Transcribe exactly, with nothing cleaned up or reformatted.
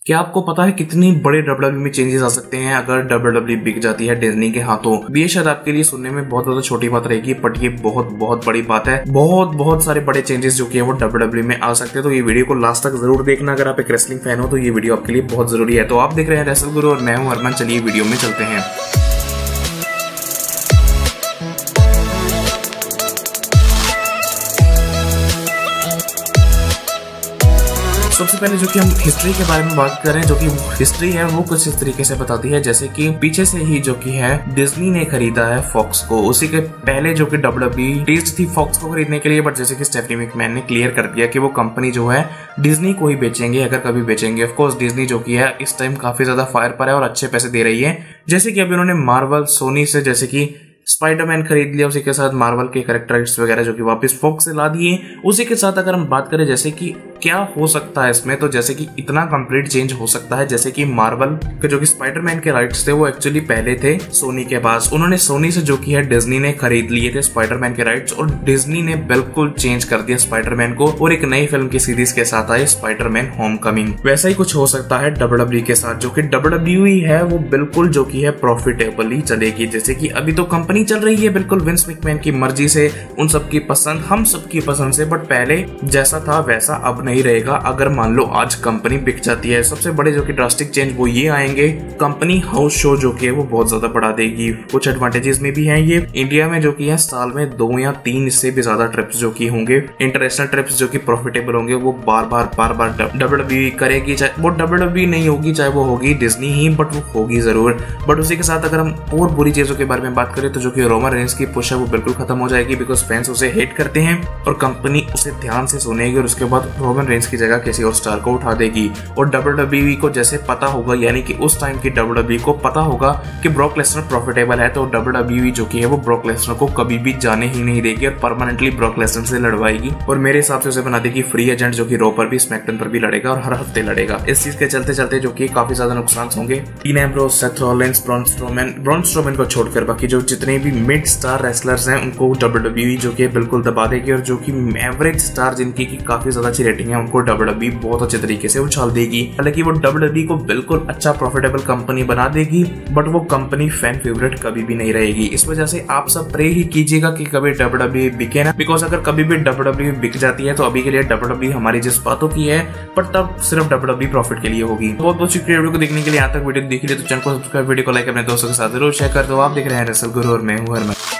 क्या आपको पता है कितनी बड़े डब्ल्यू डब्ल्यू ई में चेंजेस आ सकते हैं अगर डब्ल्यू डब्ल्यू ई बिक जाती है डिज्नी के हाथों। ये शायद आपके लिए सुनने में बहुत ज्यादा छोटी बात रहेगी, बट ये बहुत बहुत बड़ी बात है। बहुत बहुत सारे बड़े चेंजेस जो कि है वो डब्ल्यू डब्ल्यू ई में आ सकते हैं। तो ये वीडियो को लास्ट तक जरूर देखना। अगर आप एक रेसलिंग फैन हो तो ये वीडियो आपके लिए बहुत जरूरी है। तो आप देख रहे हैं रेसल गुरु और मैं हूं अरमान। चलिए वीडियो में चलते हैं। सबसे पहले जो कि हम हिस्ट्री के बारे में बात करें, जो कि हिस्ट्री है वो कुछ इस तरीके से बताती है जैसे कि पीछे से ही जो कि है डिज्नी ने खरीदा है फॉक्स को। उसी के पहले जो कि डब्ल्यू डब्ल्यू ई टेस्ट थी फॉक्स को खरीदने के लिए, बट जैसे कि स्टेफनी मैकमैन ने क्लियर कर दिया कि वो कंपनी जो है डिज्नी को ही बेचेंगे अगर कभी बेचेंगे। ऑफ कोर्स डिज्नी जो कि है इस टाइम काफी ज्यादा फायर पर है और अच्छे पैसे दे रही है। जैसे कि अभी उन्होंने मार्वल सोनी से जैसे कि स्पाइडरमैन खरीद लिया, उसी के साथ मार्वल के कैरेक्टर्स वगैरह जो कि वापस फॉक्स से ला दिए। उसी के साथ अगर हम बात करें जैसे कि क्या हो सकता है इसमें, तो जैसे कि इतना कंप्लीट चेंज हो सकता है जैसे कि मार्वल के जो कि स्पाइडरमैन के राइट्स थे वो एक्चुअली पहले थे सोनी के पास। उन्होंने सोनी से जो कि है डिज्नी ने खरीद लिए थे स्पाइडरमैन के राइट्स, और डिज्नी ने बिल्कुल चेंज कर दिया स्पाइडरमैन को और एक नई फिल्म की सीरीज के साथ आए स्पाइडरमैन होमकमिंग। वैसा ही कुछ हो सकता है डब्ल्यू डब्ल्यू ई के साथ, जो कि डब्ल्यू डब्ल्यू ई है वो बिल्कुल जो कि है प्रॉफिटेबली चलेगी। जैसे कि अभी तो कंपनी चल रही है बिल्कुल विंस मैकमैन की मर्जी से, उन सबकी पसंद, हम सबकी पसंद से, बट पहले जैसा था वैसा अब नहीं रहेगा अगर मान लो आज कंपनी बिक जाती है। सबसे बड़े जो कि ड्रास्टिक चेंज वो ये आएंगे, कंपनी हाउस शो जो कि है वो बहुत ज्यादा बढ़ा देगी। कुछ एडवांटेजेस में भी हैं ये। इंडिया में जो कि है साल में दो या तीन इससे भी ज्यादा ट्रिप्स जो कि होंगे, इंटरनेशनल ट्रिप्स जो कि प्रॉफिटेबल होंगे, वो बार बार बार बार डब्ल्यू डब्ल्यू ई करेगी। चाहे वो डब्ल्यू डब्ल्यू ई नहीं होगी, चाहे वो होगी डिज्नी ही, बट वो होगी जरूर। बट उसी के साथ अगर हम और बुरी चीजों के बारे में बात करें तो जो कि रोमन रेंस की पुश है वो बिल्कुल खत्म हो जाएगी, बिकॉज फैंस उसे हेट करते हैं और कंपनी उसे ध्यान से सुनेगी और उसके बाद रोमन रेंस की जगह किसी और स्टार को उठा देगी। और डब्ल्यू डब्ल्यू ई को जैसे पता होगा, यानी कि उस टाइम की डब्ल्यू डब्ल्यू ई को पता होगा कि ब्रॉक लेसनर प्रॉफिटेबल है, तो डब्ल्यू डब्ल्यू ई जो कि है वो ब्रॉक लेसनर को कभी भी जाने ही नहीं देगी और परमानेंटली ब्रॉक लेसनर से लड़वाएगी। और मेरे हिसाब से उसे बना देगी फ्री एजेंट, जो कि रॉ पर भी स्मैकडाउन पर भी लड़ेगा और हर हफ्ते लड़ेगा। इस चीज के चलते चलते जो कि काफी ज्यादा नुकसान होंगे। Dean Ambrose, Seth Rollins, Braun Strowman Braun Strowman को छोड़कर बाकी जो जितने भी मिड स्टार रेसलर्स हैं उनको डब्ल्यू डब्ल्यू ई जो कि बिल्कुल दबा देगी, और जो कि एवरेज स्टार जिनकी की काफी ज्यादा अच्छी रेटिंग है उनको डब्ल्यू डब्ल्यू ई बहुत अच्छे तरीके से उछाल देगी। हालांकि वो डब्ल्यू डब्ल्यू ई को बिल्कुल अच्छा प्रॉफिटेबल कंपनी बना देगी, बट वो कंपनी फैन फेवरेट कभी भी नहीं रहेगी। इस वजह से आप सब प्रे ही कीजिएगा कि कभी डब्ल्यू डब्ल्यू ई बिके ना, बिकॉज अगर कभी भी डब्ल्यू डब्ल्यू ई बिक जाती है तो अभी के लिए डब्ल्यू डब्ल्यू ई हमारी जिस बातों की है, पर तब सिर्फ डब्ल्यू डब्ल्यू ई प्रॉफिट के लिए होगी। बहुत बहुत शुक्रिया वीडियो को देखने के लिए। यहाँ तक वीडियो देख लिया तो चैनल को सब्सक्राइब, वीडियो को लाइक, अपने दोस्तों के साथ जरूर शेयर कर दो। आप देख रहे हैं रेसल गुरु और मैं हूं अरमान।